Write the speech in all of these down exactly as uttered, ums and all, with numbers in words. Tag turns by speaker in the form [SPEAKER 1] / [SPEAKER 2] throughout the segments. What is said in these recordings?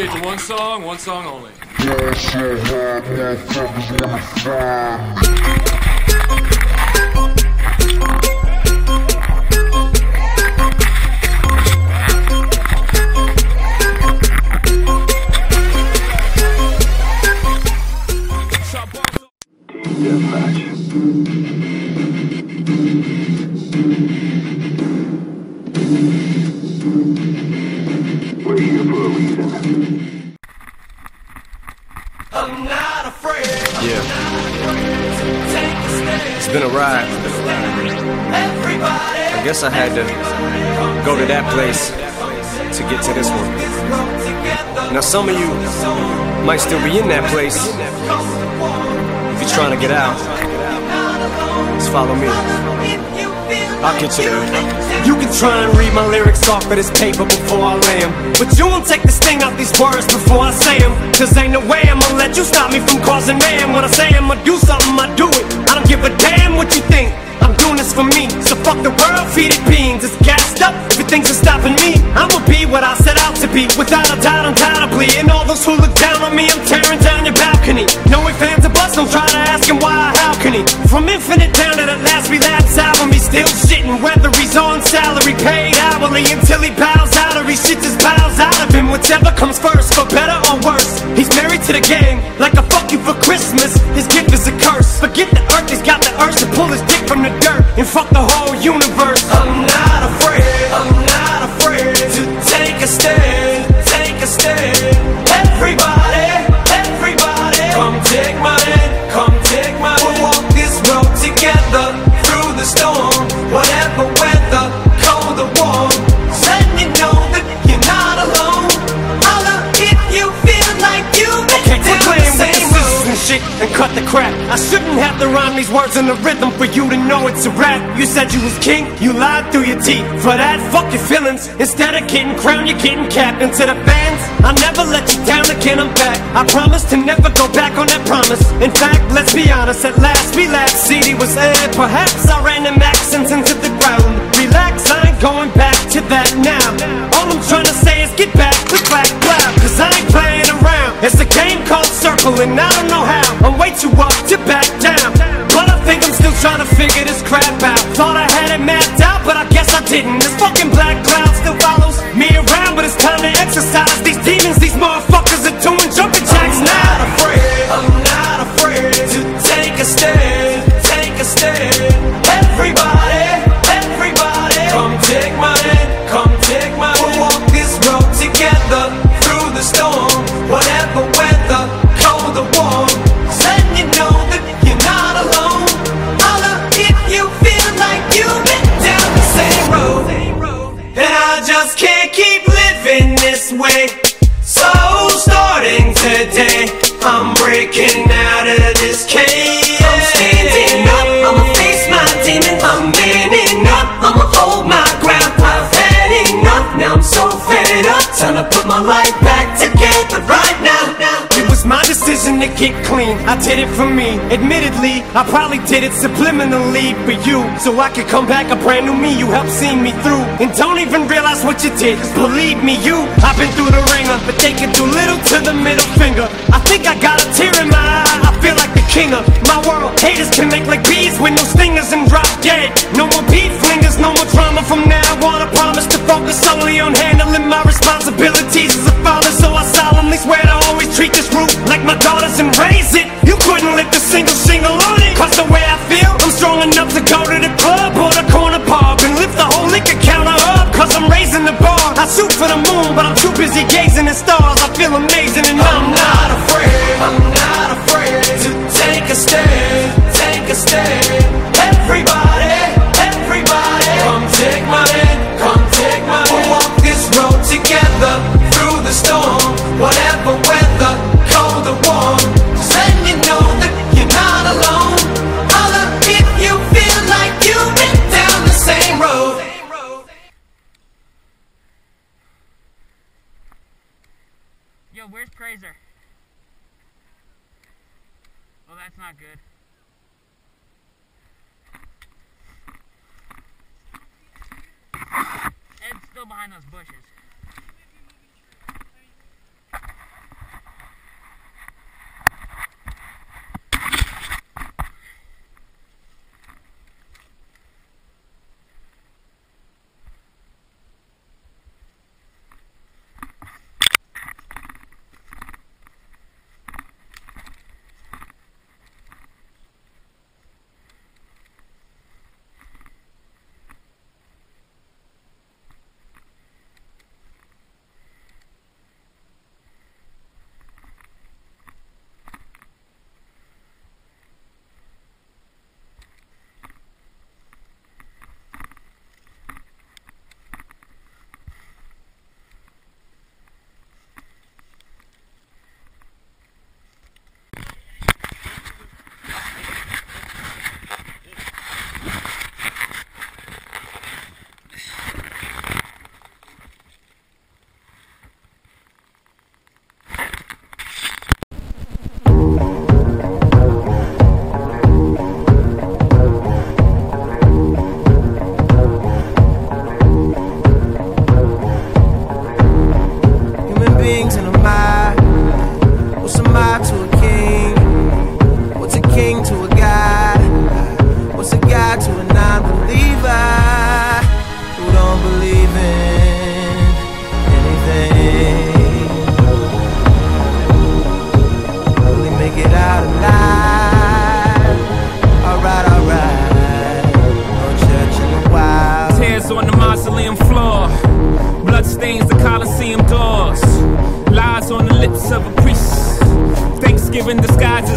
[SPEAKER 1] dedicate to one song, one song only.
[SPEAKER 2] We're here for a reason.
[SPEAKER 3] I'm not afraid.
[SPEAKER 4] Yeah. It's been a ride. I guess I had to go to that place to get to this one. Now some of you might still be in that place. If you're trying to get out, just follow me. I'll get you there.
[SPEAKER 3] You can try and read my lyrics off of this paper before I lay 'em, but you won't take the sting out these words before I say 'em. Cause ain't no way I'ma let you stop me from causing mayhem. When I say I'ma do something, I do it. I don't give a damn what you think. I'm doing this for me, so fuck the world, feed it beans. It's gassed up, everything's stopping me. I'ma be what I set out to be, without a doubt, undoubtedly. And all those who look down on me, I'm tearing down your balcony. No ifs, ands, or buts, don't try to ask him why or how can he. From Infinite down to the last relapse album, he's still shitting. Whether he's on salary, paid hourly, until he bows out or he shit just bows out of him. Whichever comes first, for better or worse. He's married to the game, like a fuck you for Christmas. His gift is a curse. Forget the earth, he's got the urge to pull his dick from the dirt and fuck the whole universe. I'm not afraid, I'm not afraid to take a stand, take a stand. Everybody, everybody, come take my hand, come take my hand. We'll walk this road together through the storm, whatever weather, cold or warm. Letting you know that you're not alone. Holla if you feel like you've been down the same road and shit and cut the crap. I shouldn't have to rhyme these words in the rhythm for you to know it's a rap. You said you was king, you lied through your teeth. For that, fuck your feelings. Instead of getting crowned, you're getting capped. And to the fans, I'll never let you down again, I'm back. I promise to never go back on that promise. In fact, let's be honest, at last we laughed. C D was aired, perhaps I ran them accents into the ground. Relax, I ain't going back to that now. All I'm trying to say is get back, click, clack, clap. Cause I ain't playing around. It's a game called Circle and I don't know how. I'm way too up to back down, but I think I'm still trying to figure this crap out. Thought I had it mapped out, but I guess I didn't. This fucking black cloud still follows me around, but it's time to exercise these demons. These motherfuckers are doing jumping jacks now. I'm not afraid, I'm not afraid to take a stand, take a stand. Everybody, everybody, come take my hand, come take my hand. We'll walk this road together through the storm, whatever weather, cold or warm. Letting you know that you're not alone. Holla if you feel like you've been down the same road. And I just can't keep living this way. So starting today, I'm breaking out of this cage. I'm standing up, I'ma face my demons. I'm manning up, I'ma hold my ground. I've had enough, now I'm so fed up. Time to put my life back together right now. It was my decision to get clean, I did it for me. Admittedly, I probably did it subliminally for you, so I could come back a brand new me. You helped see me through, and don't even realize what you did. Cause believe me, you, I've been through the ringer, but they can do little to the middle finger. I think I got a tear in my eye, I feel like the king of my world. Haters can make like bees with no stingers and drop dead. No more beat flingers, no more drama from now on. I promise to focus solely on handling my responsibilities as a father. So I solemnly swear to always treat this roof like my daughters and raise it. You couldn't lift a single shingle on it. Cause the way I feel, I'm strong enough to go to the club or the corner pub and lift the whole liquor counter up. Cause I'm raising the bar. I shoot for the moon, but I'm too busy gazing at stars. I feel amazing and I'm not afraid, I'm not afraid to take a stand, take a stand. Everybody, everybody, come take my hand, come take my hand. We'll walk this road together through the storm, whatever weather, cold or warm. Just letting you know that you're not alone. Holla if you feel like you've been down the same road.
[SPEAKER 5] Yo, where's Crazer? Well, that's not good. Ed's still behind those bushes.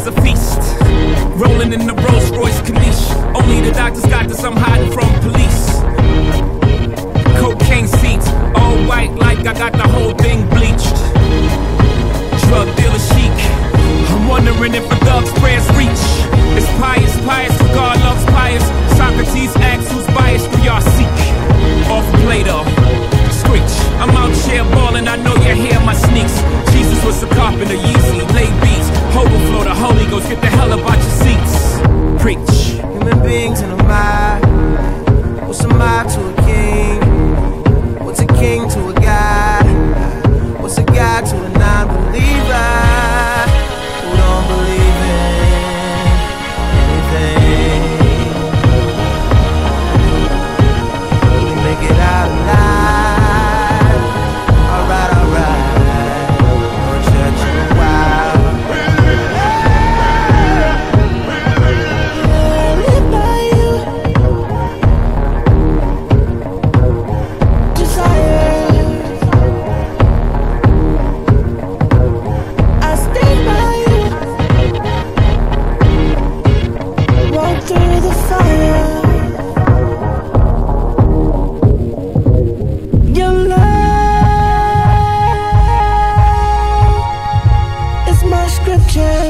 [SPEAKER 6] is a feast. Rolling in the Rolls Royce Caniche. Only the doctors got this, I'm hiding from police. Cocaine seats, all white like I got the whole thing bleached. Drug dealer chic. I'm wondering if a thug's prayers reach. It's pious, pious, God loves pious. Socrates asks who's biased, we are seek. Off Plato, screech. I'm out here ballin', I know you hear my sneaks. Jesus was a carpenter, Yeezy, lay beats. Overflow, the Holy Ghost, get the hell about your seats. Preach.
[SPEAKER 7] Human beings in a mob. What's a mob to a king? What's a king to a god? What's a god to a non-believer who don't believe in anything? Will we make it out alive? Alright, alright. No church in a while. Live by you. Desire. I stay by you. Walk through the fire. Your love is my scripture.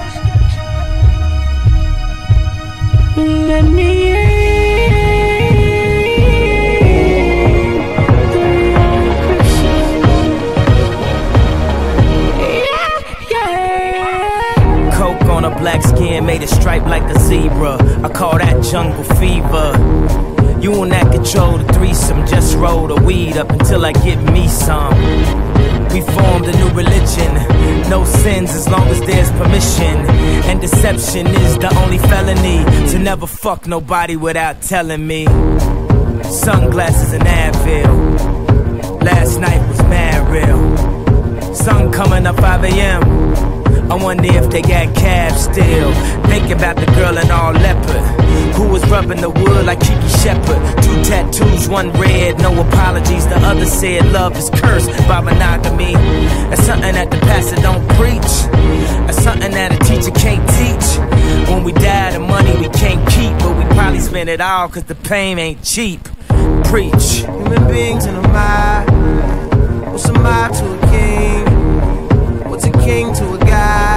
[SPEAKER 7] Let me in through your encryption. Yeah, yeah.
[SPEAKER 8] Coke on a black skin, made it stripe like a zebra. I call that jungle fever. You on that control, the threesome. Just roll the weed up until I get me some. We formed a new religion. No sins as long as there's permission. And deception is the only felony. To never fuck nobody without telling me. Sunglasses and Advil. Last night was mad real. Sun coming up five A M I wonder if they got cabs still. Thinking about the girl in all leopard who was rubbing the wood like Kiki Shepard. Two tattoos, one red, no apologies. The other said love is cursed by monogamy. That's something that the pastor don't preach. That's something that a teacher can't teach. When we die, the money we can't keep, but we probably spend it all cause the pain ain't cheap. Preach.
[SPEAKER 7] Human beings in a mob. What's a mob to a king? What's a king to a god?